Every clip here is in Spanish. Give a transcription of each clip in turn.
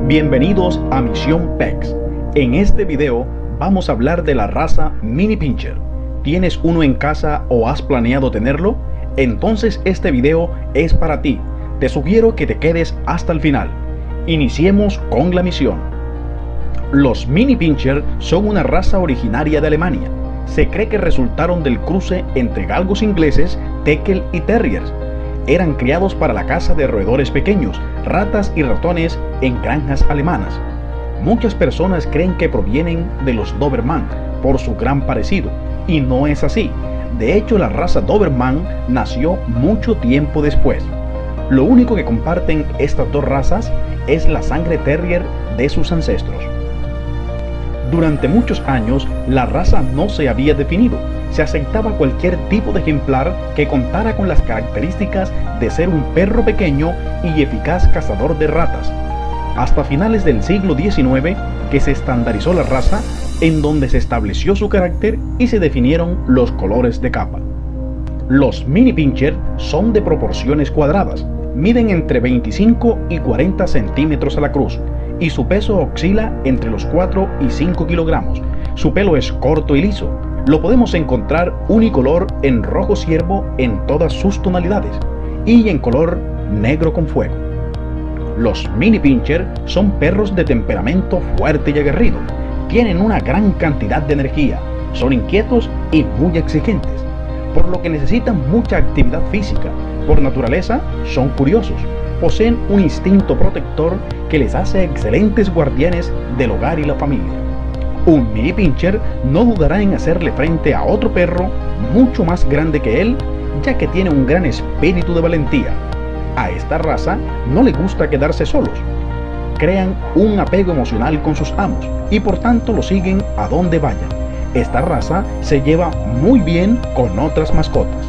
Bienvenidos a Misión PEX. En este video vamos a hablar de la raza Mini Pinscher. ¿Tienes uno en casa o has planeado tenerlo? Entonces este video es para ti. Te sugiero que te quedes hasta el final. Iniciemos con la misión. Los Mini Pinscher son una raza originaria de Alemania. Se cree que resultaron del cruce entre galgos ingleses, teckel y terriers. Eran criados para la caza de roedores pequeños, ratas y ratones en granjas alemanas. Muchas personas creen que provienen de los Doberman por su gran parecido, y no es así. De hecho, la raza Doberman nació mucho tiempo después. Lo único que comparten estas dos razas es la sangre terrier de sus ancestros. Durante muchos años, la raza no se había definido. Se aceptaba cualquier tipo de ejemplar que contara con las características de ser un perro pequeño y eficaz cazador de ratas. Hasta finales del siglo XIX que se estandarizó la raza, en donde se estableció su carácter y se definieron los colores de capa. Los Mini Pinscher son de proporciones cuadradas, miden entre 25 y 40 centímetros a la cruz, y su peso oscila entre los 4 y 5 kilogramos. Su pelo es corto y liso. Lo podemos encontrar unicolor en rojo ciervo en todas sus tonalidades y en color negro con fuego. Los Mini Pinscher son perros de temperamento fuerte y aguerrido. Tienen una gran cantidad de energía, son inquietos y muy exigentes, por lo que necesitan mucha actividad física. Por naturaleza son curiosos. Poseen un instinto protector que les hace excelentes guardianes del hogar y la familia. Un Mini Pinscher no dudará en hacerle frente a otro perro mucho más grande que él, ya que tiene un gran espíritu de valentía. A esta raza no le gusta quedarse solos. Crean un apego emocional con sus amos y por tanto lo siguen a donde vayan. Esta raza se lleva muy bien con otras mascotas.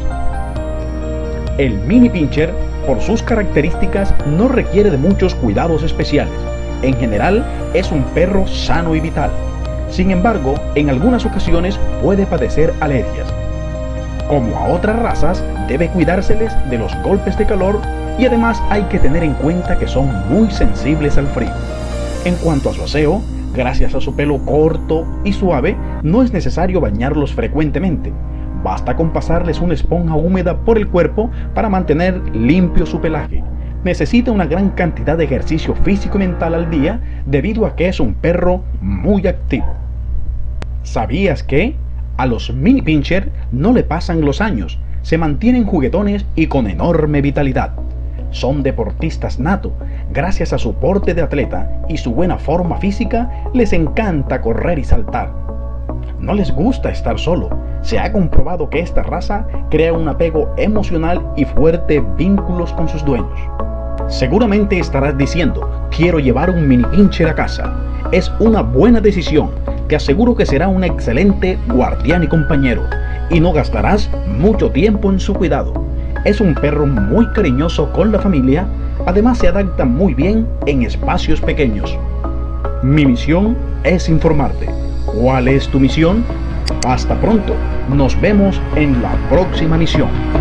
El Mini Pinscher, por sus características, no requiere de muchos cuidados especiales. En general, es un perro sano y vital. Sin embargo, en algunas ocasiones puede padecer alergias. Como a otras razas, debe cuidárseles de los golpes de calor y además hay que tener en cuenta que son muy sensibles al frío. En cuanto a su aseo, gracias a su pelo corto y suave, no es necesario bañarlos frecuentemente. Basta con pasarles una esponja húmeda por el cuerpo para mantener limpio su pelaje. Necesita una gran cantidad de ejercicio físico y mental al día debido a que es un perro muy activo. ¿Sabías que a los Mini Pinscher no le pasan los años? Se mantienen juguetones y con enorme vitalidad. Son deportistas nato. Gracias a su porte de atleta y su buena forma física, les encanta correr y saltar. No les gusta estar solo. Se ha comprobado que esta raza crea un apego emocional y fuertes vínculos con sus dueños. Seguramente estarás diciendo, quiero llevar un Mini Pinscher a casa. Es una buena decisión. Te aseguro que será un excelente guardián y compañero, y no gastarás mucho tiempo en su cuidado. Es un perro muy cariñoso con la familia, además se adapta muy bien en espacios pequeños. Mi misión es informarte. ¿Cuál es tu misión? Hasta pronto, nos vemos en la próxima misión.